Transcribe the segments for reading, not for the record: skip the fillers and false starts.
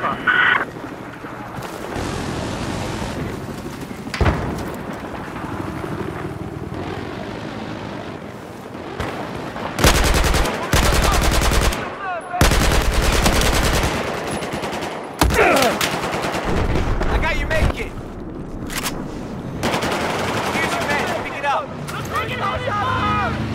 Alpha. I got your med kit. Here's your med. Pick it up. Take it on.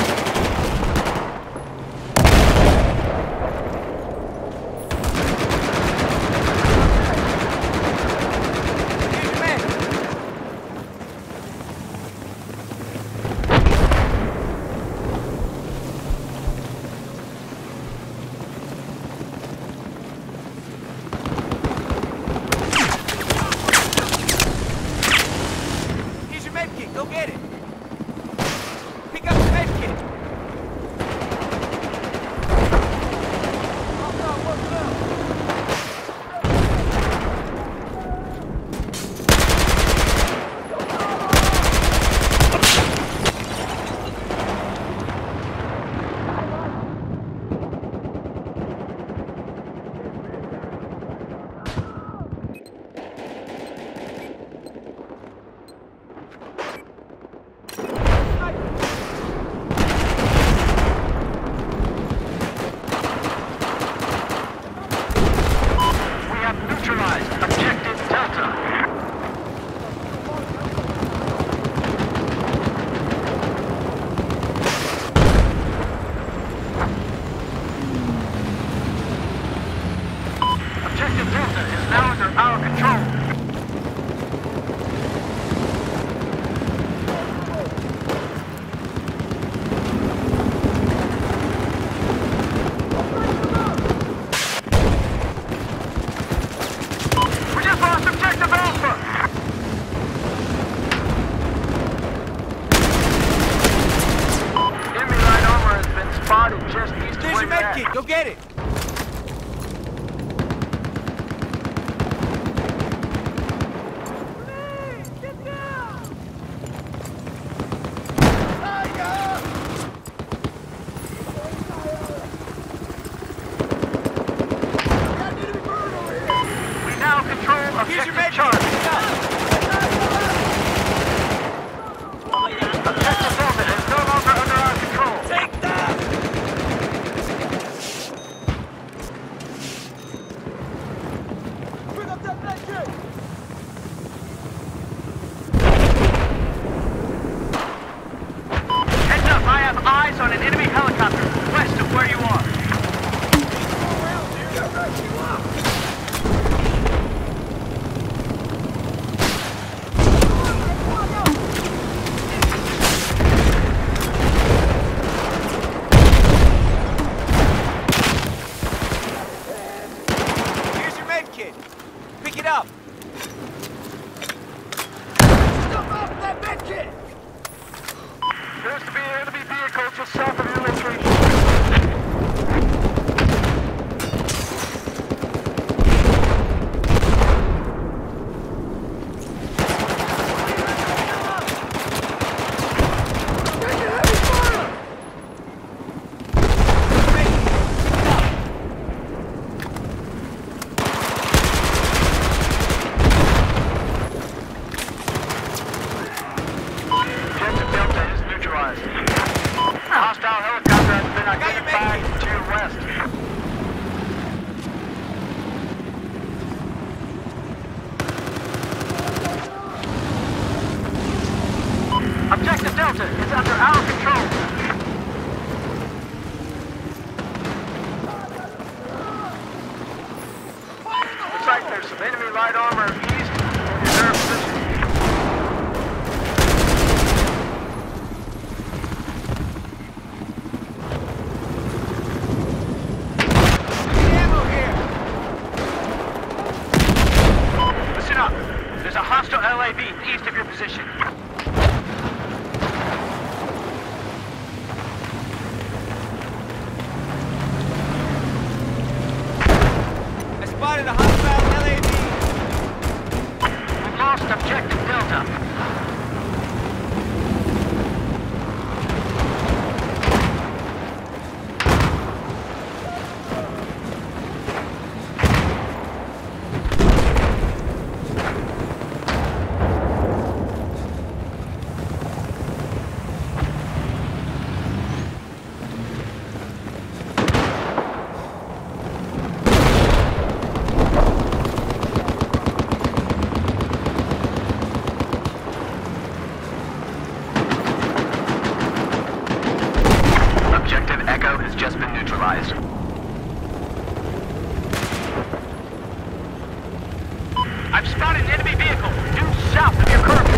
Go get it. Pick up the med kit. Go get it! Get down! We now control objective charge. Objective Delta is no longer under our control. Take that! Heads up, I have eyes on an enemy helicopter west of where you are. Here's your med kit. Pick it up. Stop off that med kit! Appears to be an enemy vehicle just south of your location. Objective Delta is neutralized. Hostile helicopter has been identified to your west. Objective Delta is under our control. Looks like there's some enemy light armor east of your position. Listen up. There's a hostile LAV east of your position. I spotted a hostile LAV. We've lost objective Delta. I've spotted an enemy vehicle due south of your current.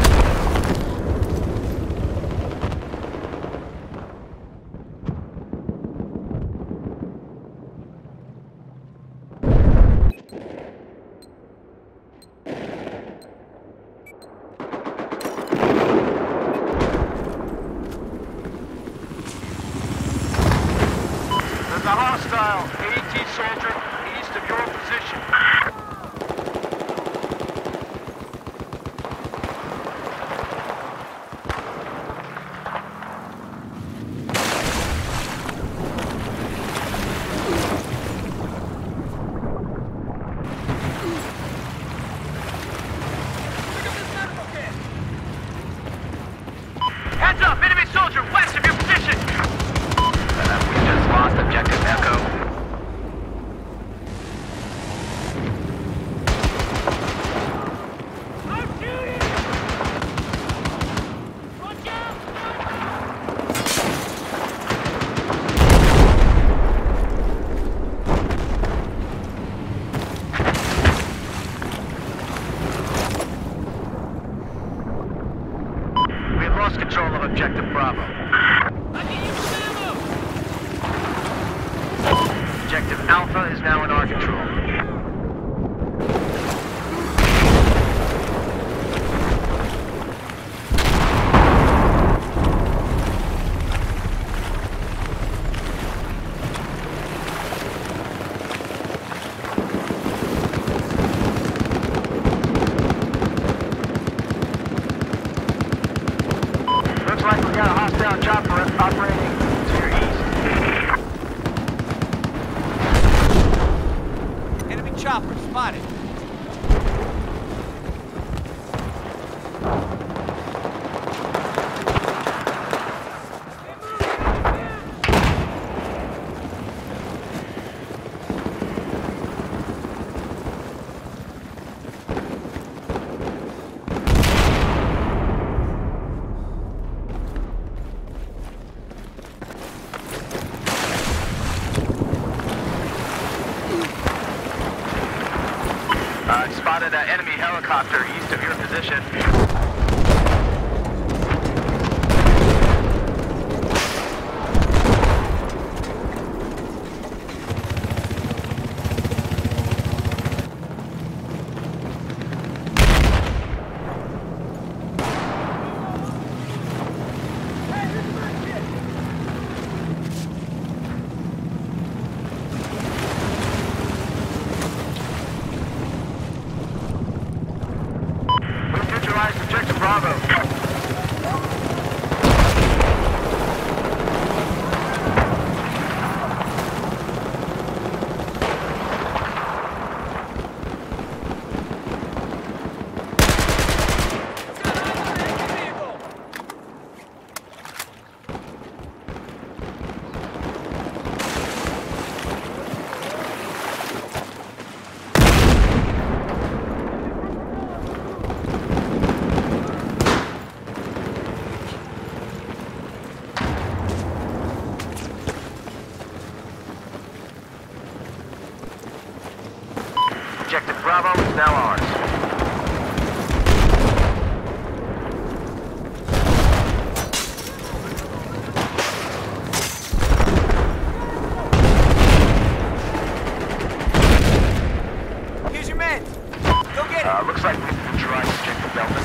There's a hostile AT soldier east of your position. Heads up, enemy soldier west of your position! We just lost objective Echo. I'm shooting! Watch out! We have lost control of objective Bravo. Objective Alpha is now in our control. Looks like we got a hostile chopper operating to your east. Enemy chopper spotted. Spotted an enemy helicopter east of your position. Objective Bravo. Objective Bravo is now ours. Here's your men. Go get it. Looks like we've neutralized Objective Delta.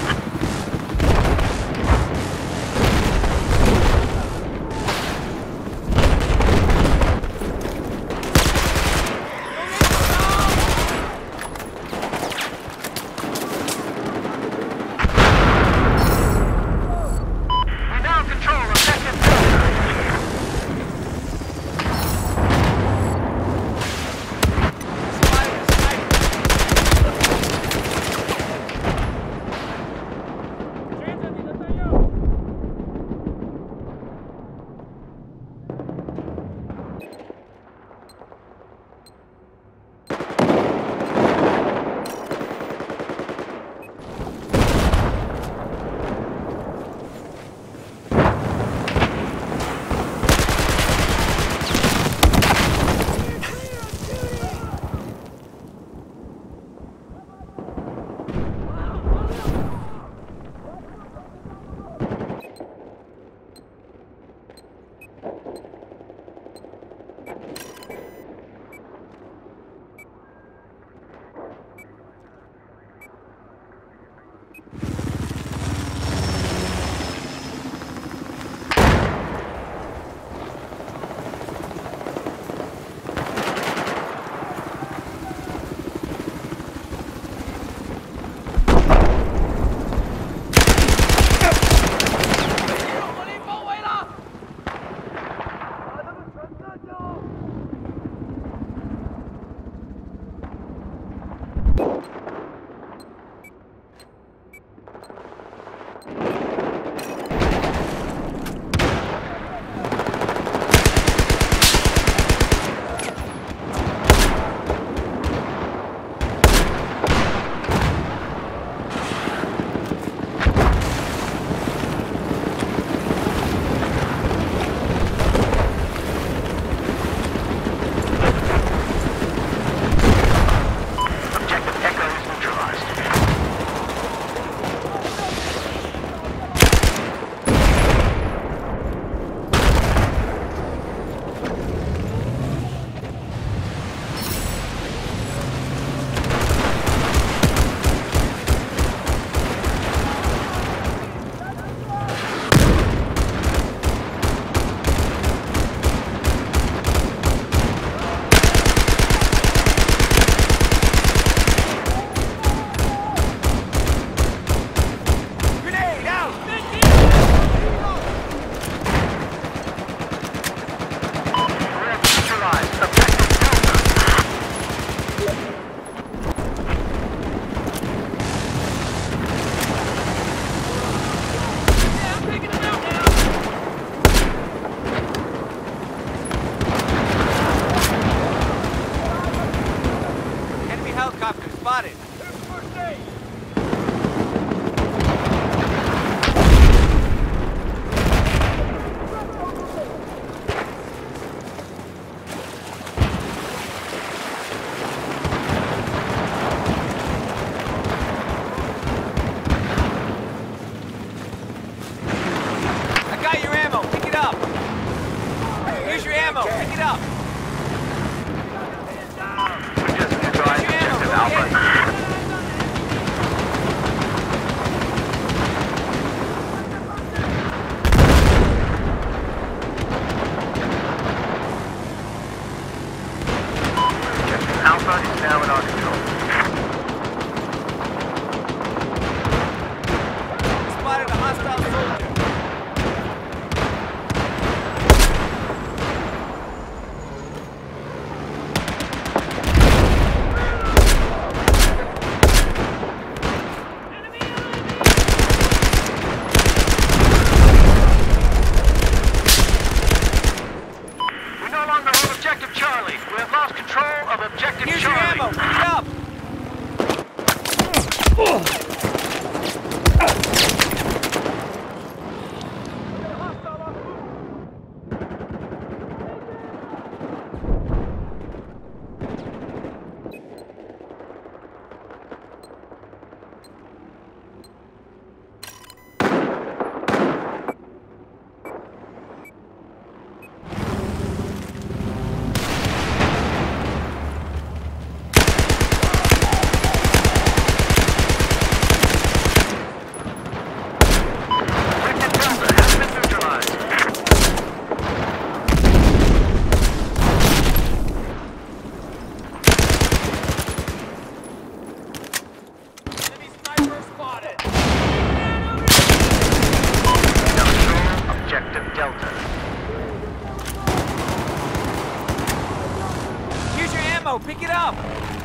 Pick it up!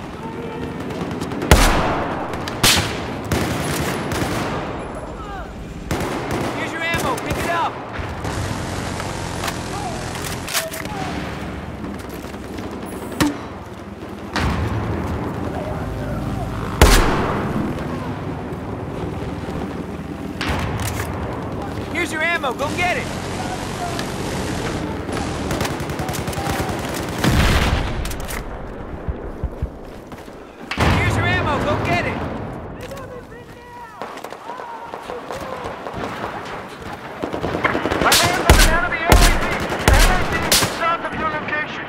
Here's your ammo, pick it up! Here's your ammo, go get it! Go get it! I am from an enemy AAV south of your location.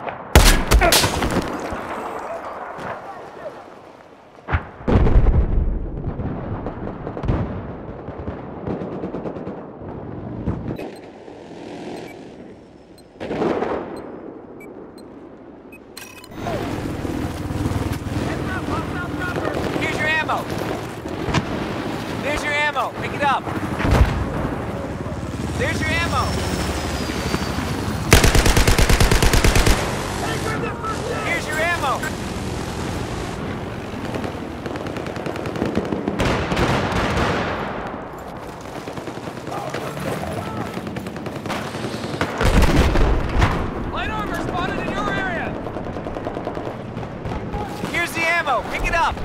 There's your ammo. Pick it up. There's your ammo. Here's your ammo. Light armor spotted in your area. Here's the ammo. Pick it up.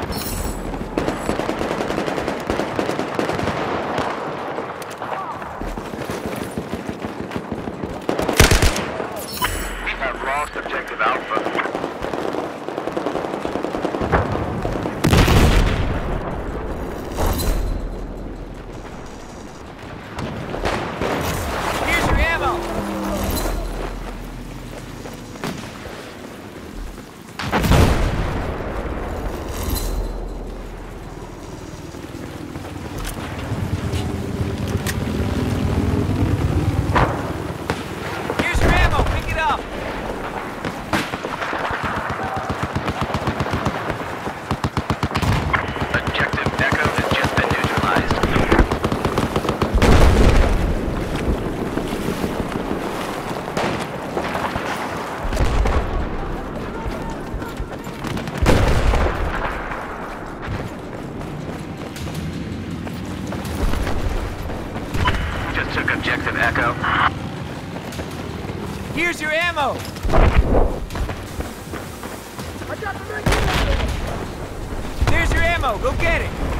Objective Alpha. Here's your ammo. Here's your ammo. Pick it up. Took objective Echo. Here's your ammo. I got the ammo. Go get it.